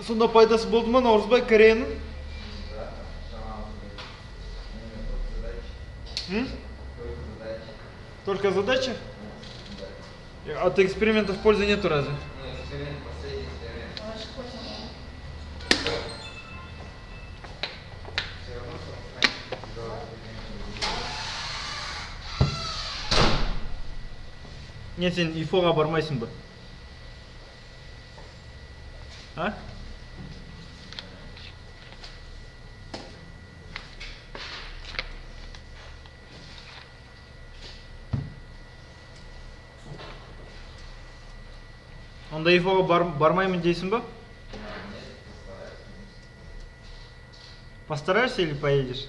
Сонда пайдасы болды ма Наурызбай Кореяның? Только задача? От экспериментов пользы нету разве? Не, сен ИФО-ға бармайсың ба? А? Онда ИФО-ға бармаймын дейсің ба? Постараешься или поедешь?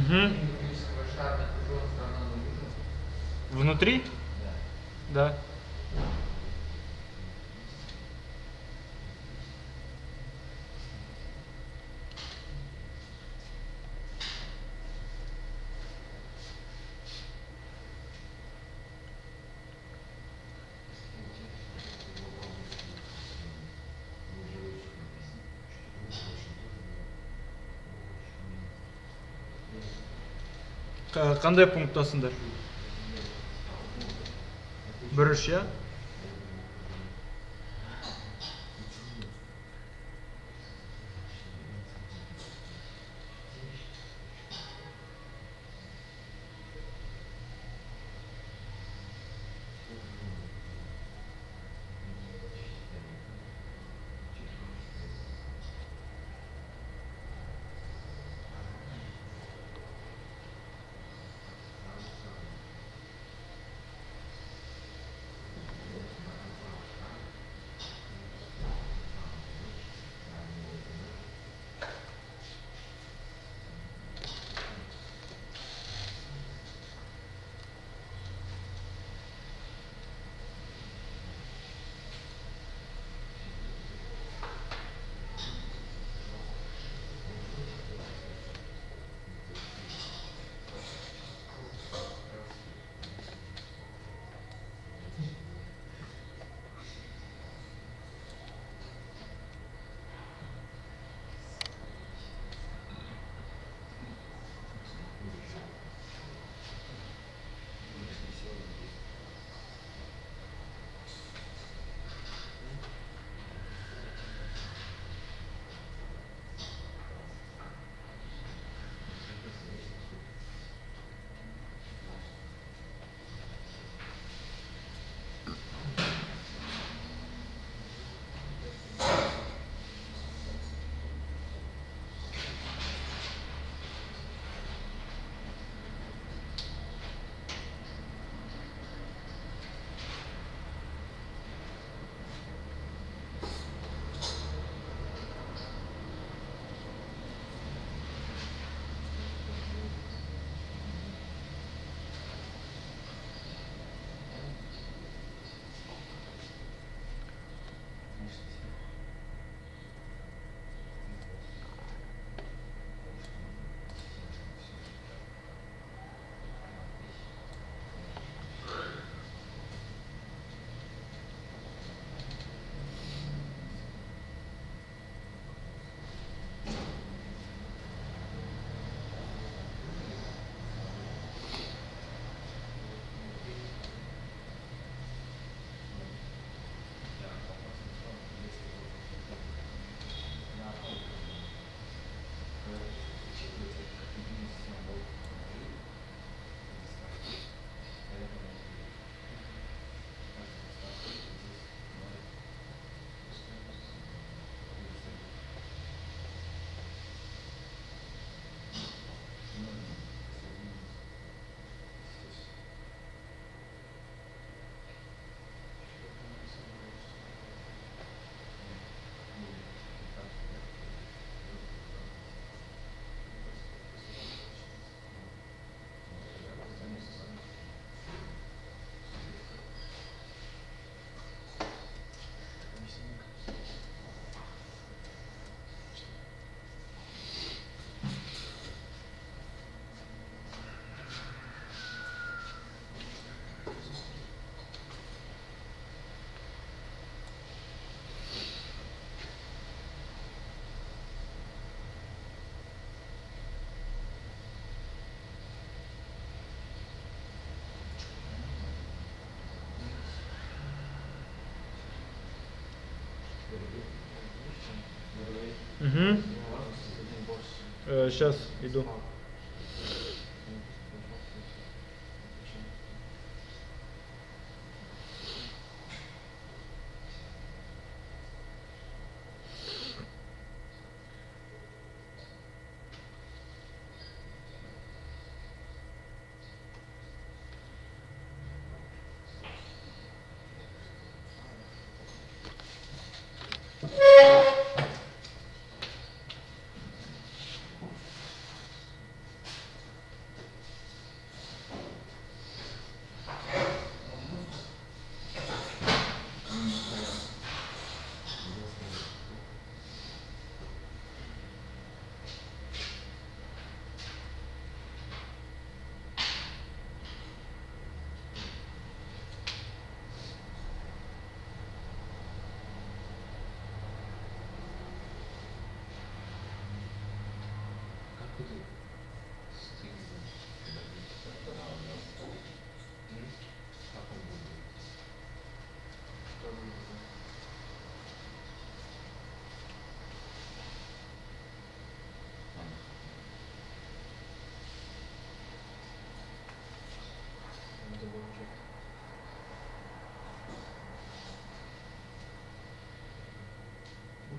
Угу. Внутри? Да. Қандай пункттасыңдар? Біріш, я? Угу. Сейчас иду.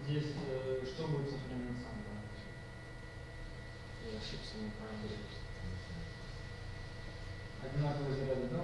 здесь что будет сохраняться? Я ошибся, неправильно. Одинаковые заряды, да?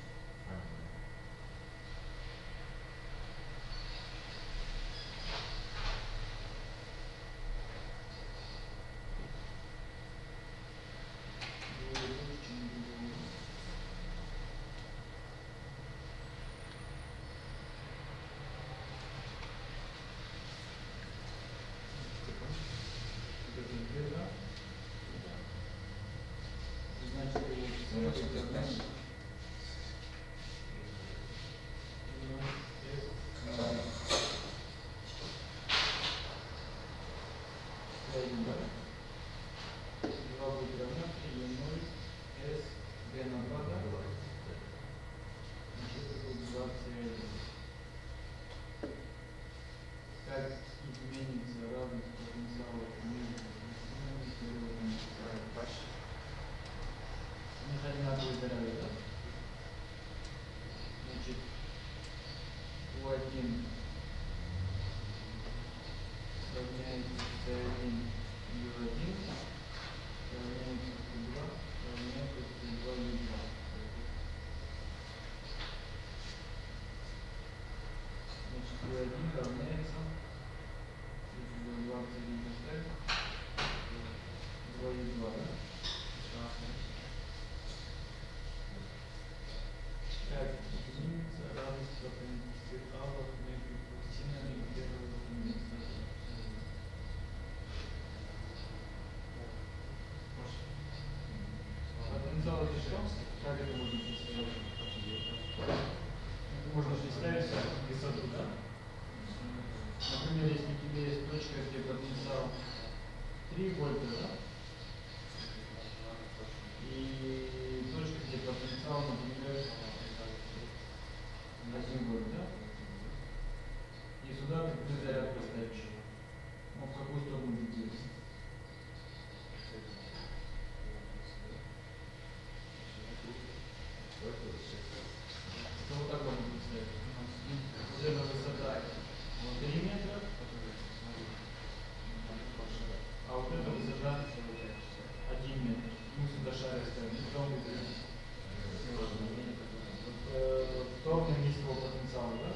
Как это можно представить? Можно представить высоту, да? Например, если у тебя есть точка, где потенциал 3 вольта, да? И точка, где потенциал, например, 1 вольт, да? И сюда ты заряд поставишь. Ну, в какую сторону ты делаешь? Это вот так можно представить. Вот эта высота 3 метра, а вот эта высота 1 метр. Мы сюда шарик ставим. И кто будет в ровном месте его потенциала, да?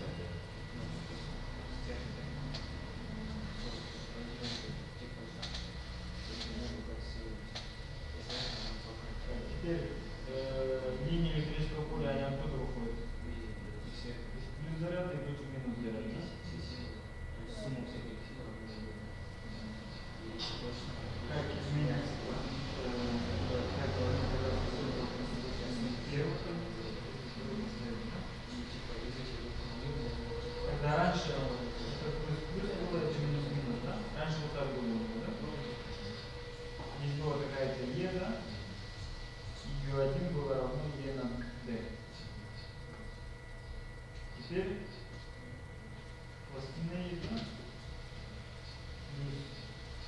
Теперь линии электрического поля, они оттуда выходят? Плюс заряд и плюс минус заряд. Как изменится? Когда раньше это плюс было, это минус, да? Раньше вот так было, да? Здесь была какая-то Е, да? И U1 было равно Е на D. Теперь пластина есть, да? Минус.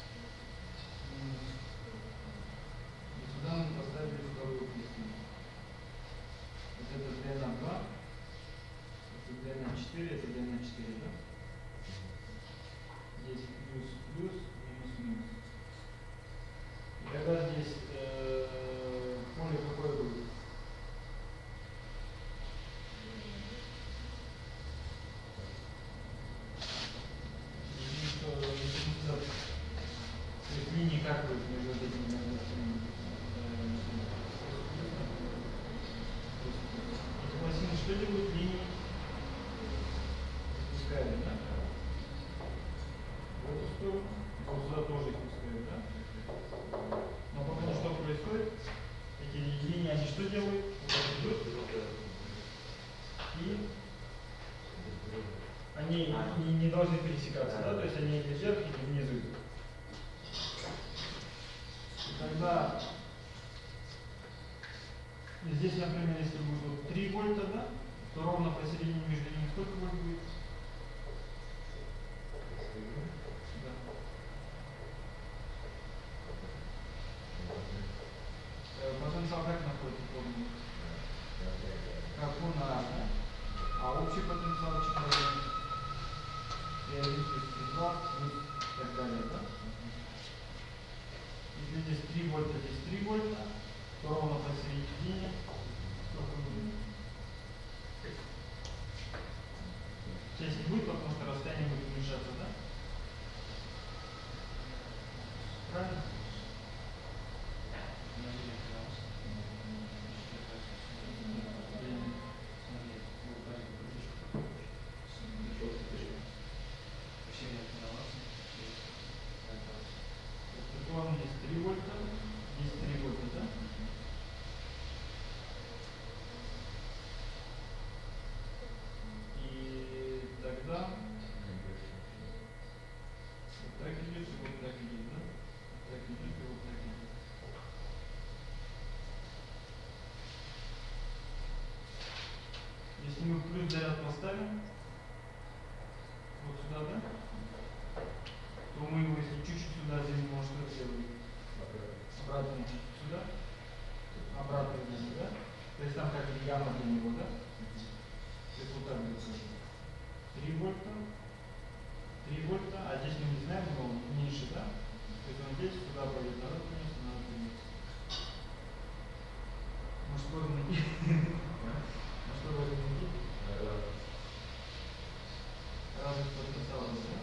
И сюда мы поставили вторую пластину. Вот это D на 2, это D на 4, это D на 4, да? Здесь плюс, плюс, минус, минус. И когда здесь поле какое будет? Линии как будет между этими пластинами? Эти пластины что делают? Линии пускают, да? В эту сторону, вот сюда тоже их пускают, да? Но потом что происходит? Эти линии, они что делают? Вот так идут. И они не должны пересекаться, да? То есть они вверх и внизу идут. И тогда здесь, например, если будет вот 3 вольта, да, то ровно посередине между ними сколько вольт будет? Да. Потенциал как находится в формуле? Как у на, да? А общий потенциал 4 и 1 плюс 3. 2, плюс и так далее, да? Если здесь 3 вольта, здесь 3 вольта, то ровно посередине сколько будет? Здесь не будет, потому что расстояние будет уменьшаться, да? Правильно? Предположим, здесь 3 вольта, здесь 3 вольта, да? И тогда вот так идет и вот так идет, да? Вот так идет и вот так идет. Если мы плюс заряд поставим вот сюда, да? То мы его, если чуть-чуть сюда сделаем, может, что сделаем? Обратно сюда, обратно здесь, да? То есть там как бы яма для него, да? То есть вот так будет. 3 вольта, 3 вольта, а здесь мы не знаем, но меньше, да? То есть он здесь, сюда пойдет, надо принести, надо принести. Может, что-то найти? Может, что-то найти? Разность потенциала, да?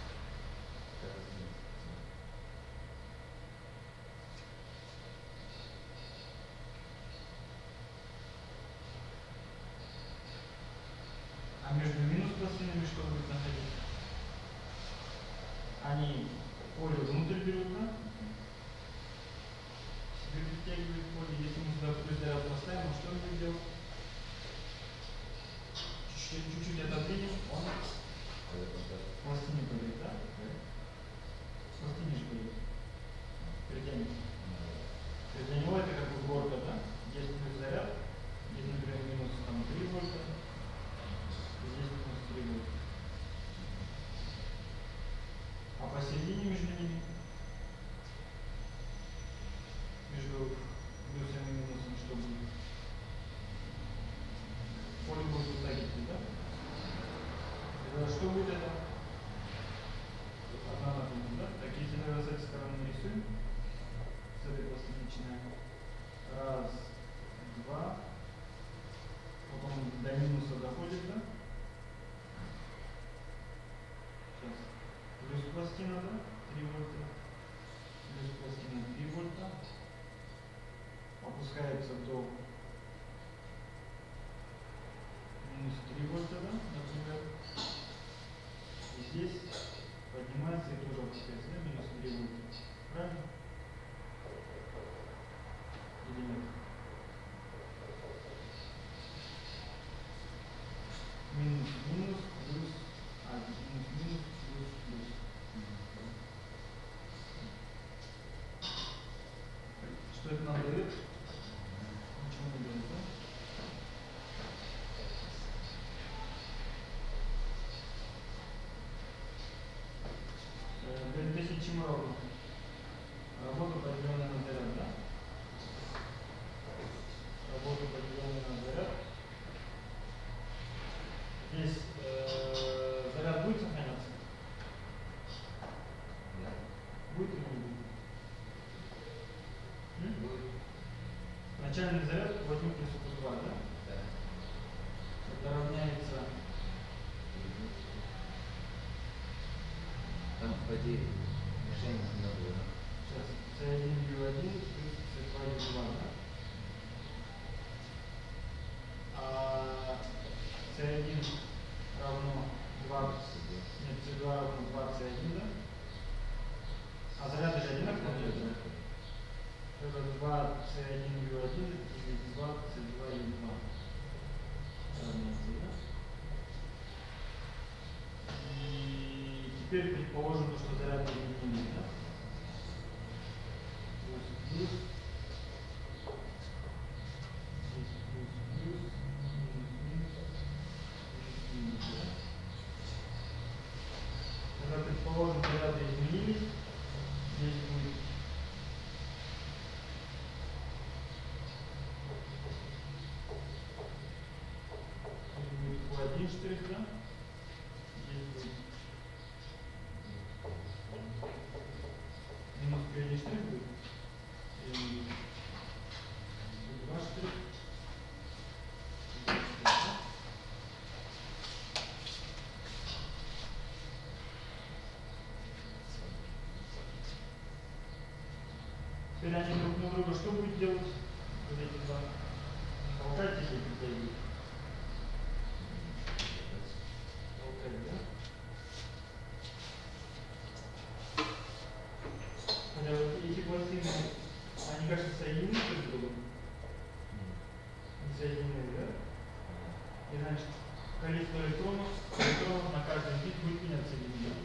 А между минус пластинами что будет находиться? Они поле внутрь берут, да? Себе притягивают поле. Если мы сюда плюс заряд поставим, что он будет делать? Чуть-чуть отодвинем, он пластине пойдет, да? Пластине же пойдет. Притянем. Для него это как бы горка, да? Здесь плюс заряд, здесь, например, минус там 3 вольта, здесь минус 3 вольта. А посередине между ними, между плюсом и минусом, что будет? Поле будет вот так идти, да? Тогда что будет это? Одна на другую, да? Так, если тогда с этой стороны нарисуем, с этой пластины начинаем. Раз, два, потом до минуса доходит, да? Сейчас. Плюс пластина, да? 3 вольта. Плюс пластина 3 вольта. Опускается до минус 3 вольта, да, например. И здесь поднимается и тоже опускается, да, минус 3 вольта. Правильно? Или нет? Минус, минус, плюс, минус, минус, плюс, плюс. Что это нам дает? Ничего не дает, да? Если чему равно? Работа, поделенная на заряд, да? Работа, поделенная на заряд. Здесь заряд будет сохраняться? Да. Будет или не будет? Будет. Начальный заряд возьму плюс 2, да? Да. Это равняется. Там поди мишень много. Сейчас C1U1 плюс C2U2, да? А C1 равно 2, нет, C2 равно 2 C1, да? А заряды же одинаковые? Это 2 C1U1 и 2 C2U2. Равняется, да? И теперь предположим, что заряд изменились, да? Плюс, плюс. Здесь плюс, плюс. Минус, минус. Минус, минус, да? Тогда предположим, заряды изменились. Здесь будет Q1 400, здесь будет что будет делать вот эти два? Толкать или притягивать? Толкать, да? Хотя вот эти пластины, они как-то соединены друг с другом? Не соединены, да? И значит, количество электронов на каждый бит будет меняться или нет?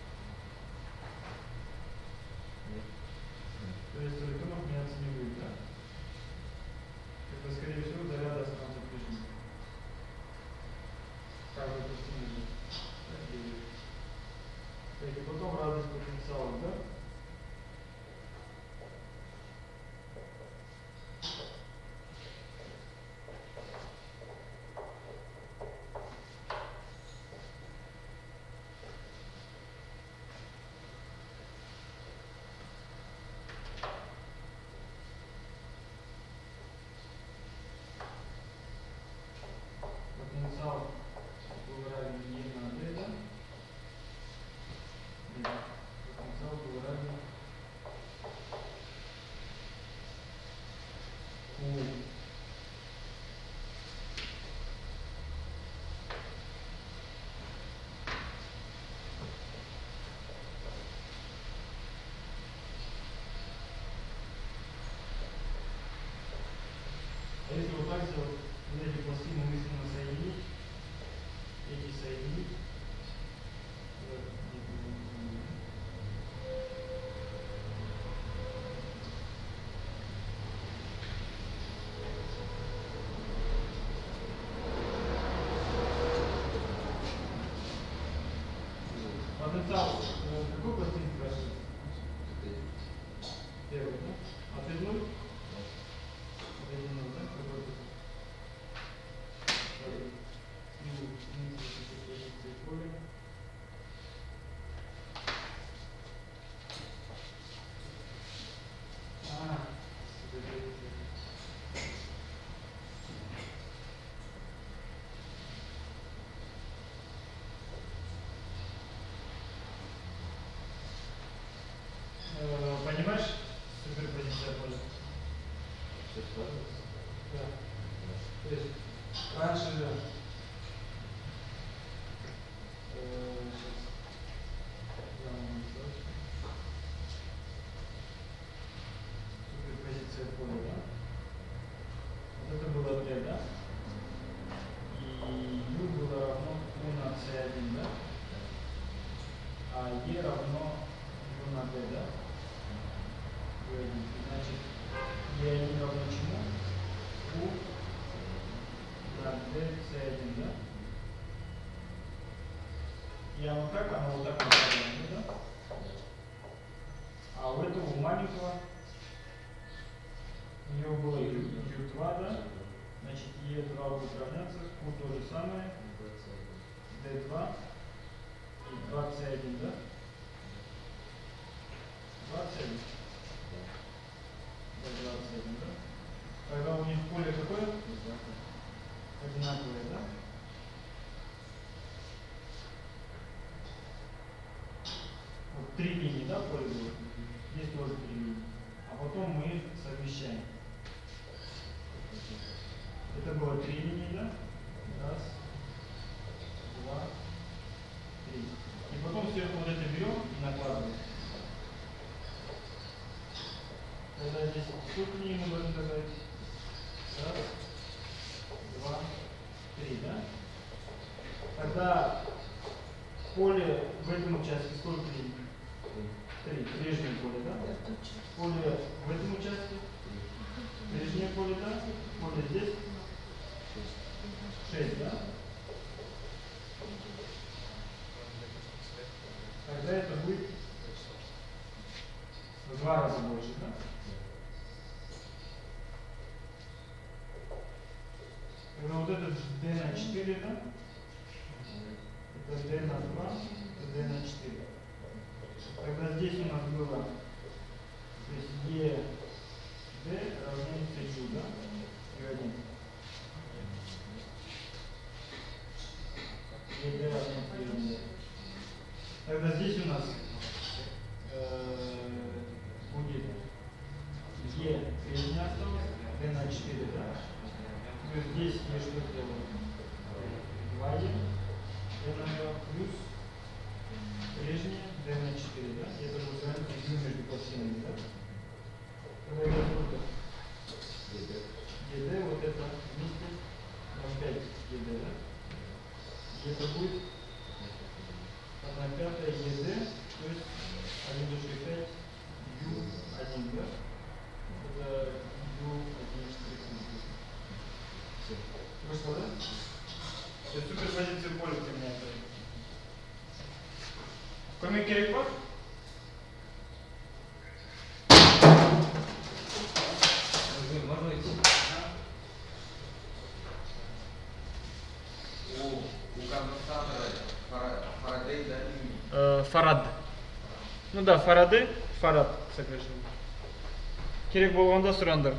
То есть электронов меняться не будет, да? Это, скорее всего, заряды останутся прежними. Каждый пластины будет. И потом разность потенциалов, да? Потенциал был равен Е на D, да? И потенциал был равен Q. А если вот так сделать, вот эти пластины мысленно соединить, эти соединить, потенциал какой пластины спрашивает? Первый, да? Опять 0? Опять 0, да? Какой тут? Поле. Понимаешь суперпозиция поля? Да. То есть раньше суперпозиция поля, да? Вот это было Т, да? И U было равно U на C1, да? А E равно U на D, да? Значит, E1 равно чему? U на D C1, да? И оно как? Оно вот так направлено, да? А у этого у маленького у него было U2, да? Значит, E2 будет равняться, Q то же самое, D2 и 2C1, да? 2C1. Да, 2C1, да? Тогда у них поле какое? Одинаковое, да? Вот 3 линии, да, поле было? Здесь тоже 3 линии. А потом мы их совмещаем. Это было 3 линии, да? Раз, два, три. И потом сверху вот это берем и накладываем. Тогда здесь сколько линий мы должны добавить? Раз, два, три, да? Тогда поле в этом участке сколько линий? 3. Прежнее поле, да? Поле в этом участке? Прежнее поле, да? Поле здесь? 6, да? Тогда это будет в 2 раза больше, да? Тогда вот этот D на 4, да? Это D на 2, это D на 4. Тогда здесь у нас было, то есть E, D равняется U, да? U1. E, D равняется U1. Тогда здесь у нас будет E, Көмек керек па? Можно идти? У конденсатора Фарадей, да? Фарад. Ну да, Фарадей, Фарад сокращенно. Керек болғанда сұраңдар.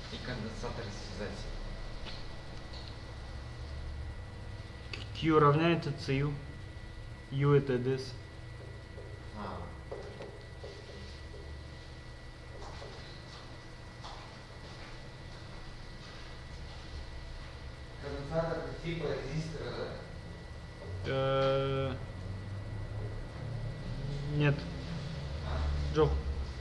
И конденсатор связать. Q равняется CU. U это ds. А. Конденсатор типа резистора, да? Нет. Джок.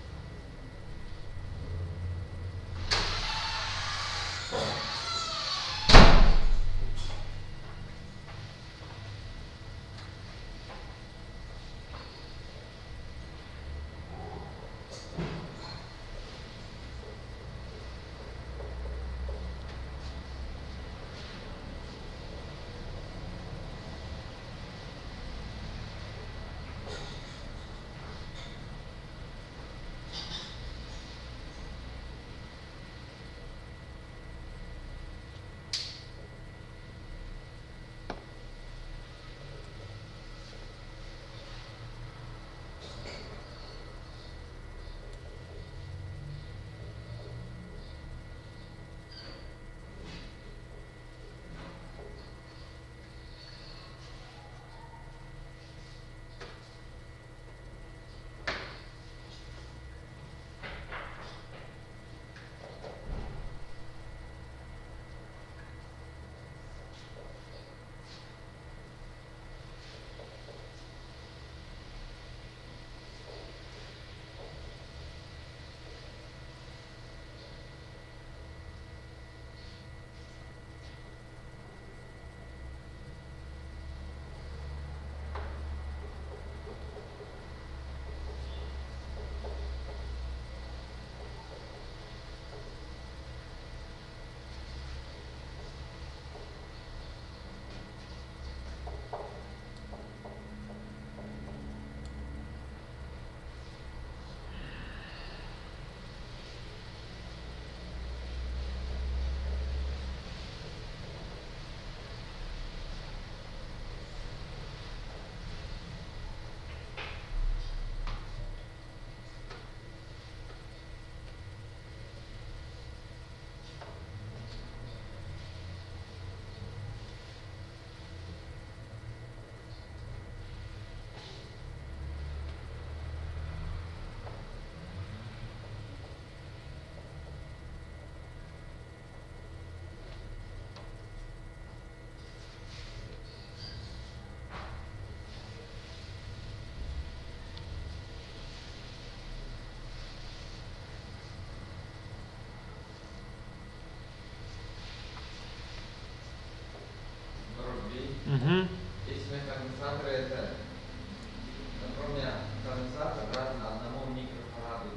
Угу. Если у меня конденсаторы это, например, у меня конденсатор равен 1 микрофараду,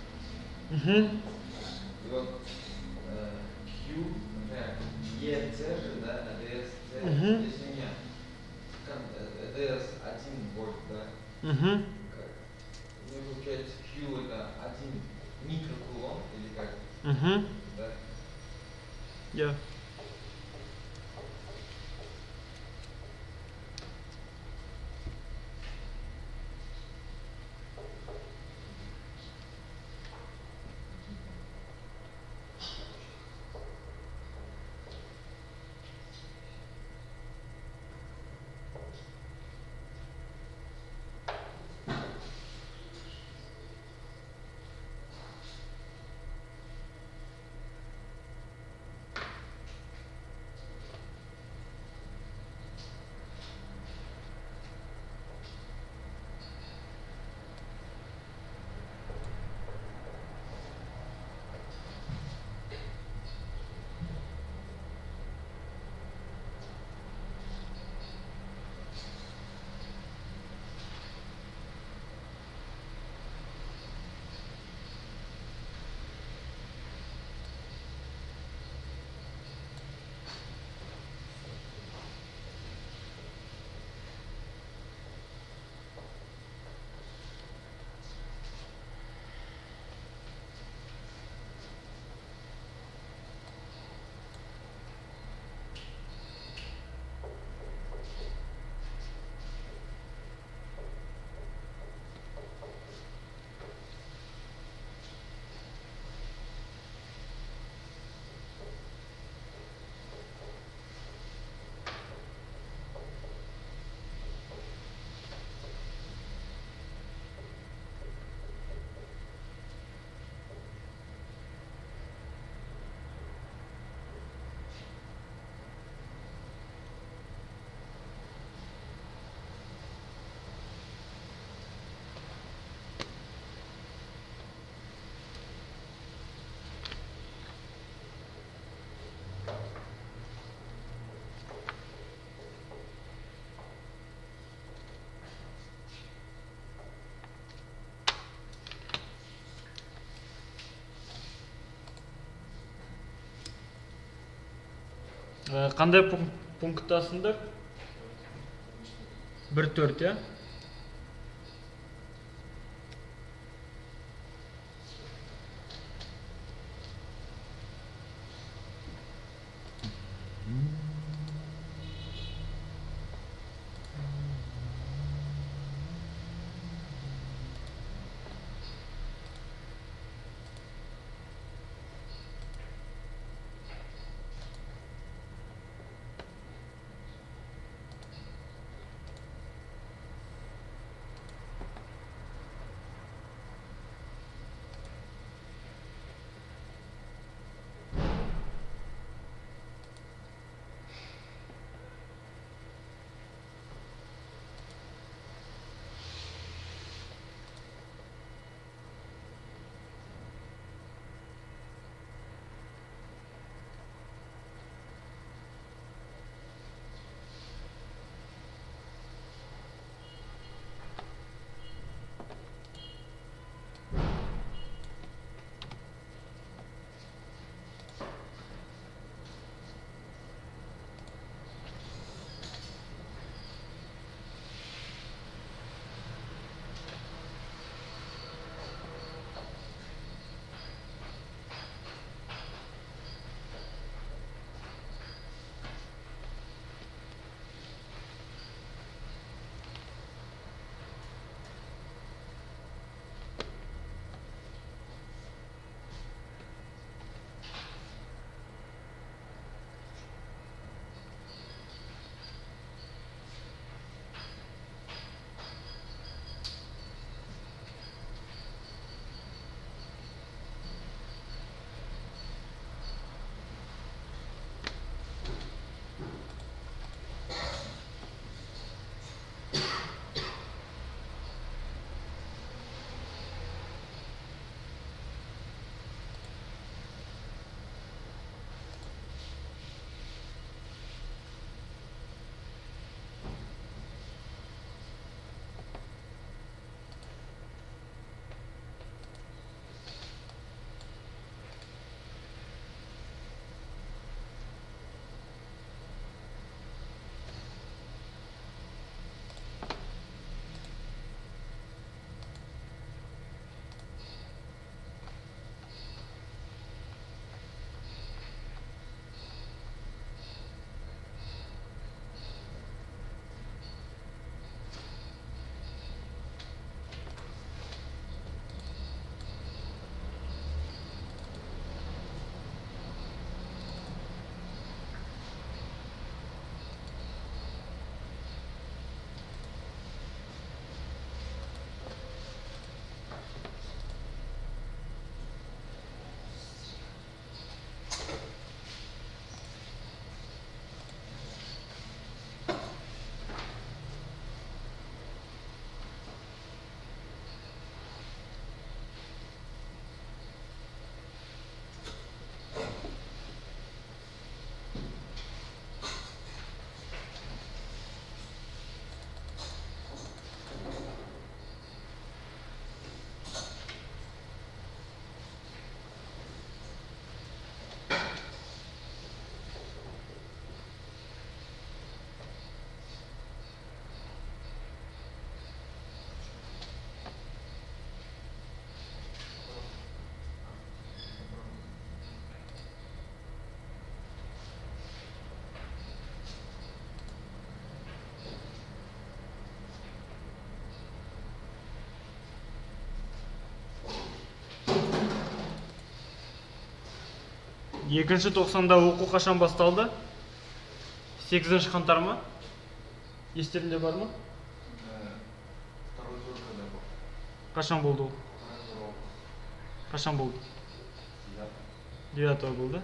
да? Угу. И вот Q, например, EC же, да, EDS, Угу. если у меня EDS 1 вольт, да? Угу. У меня получается Q это 1 микрокулон или как? Угу. Да? Я. Қандай пункттасыңдар? 1-4, я? Екінші тоқсанда оқу қашан басталды? 8-ші қаңтар ма? Естерінде бар ма? Қашан болды ол? Қашан болды? 9 болды.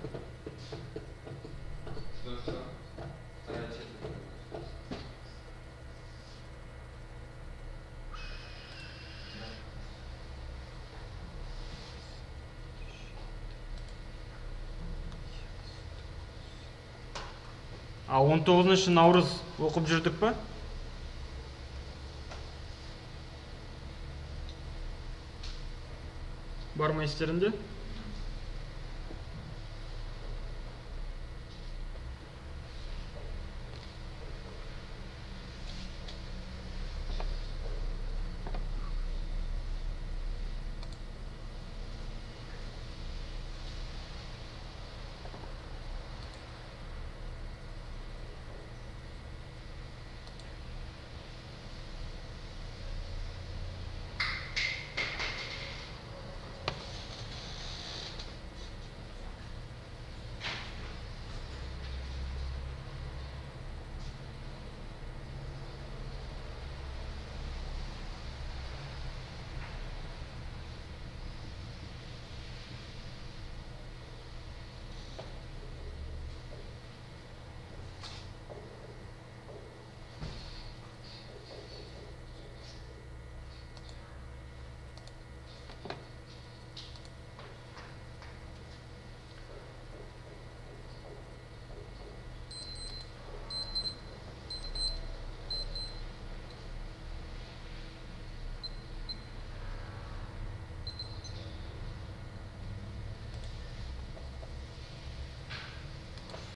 А 19 наурыз оқып жүрдік па? Бар ма естерінде?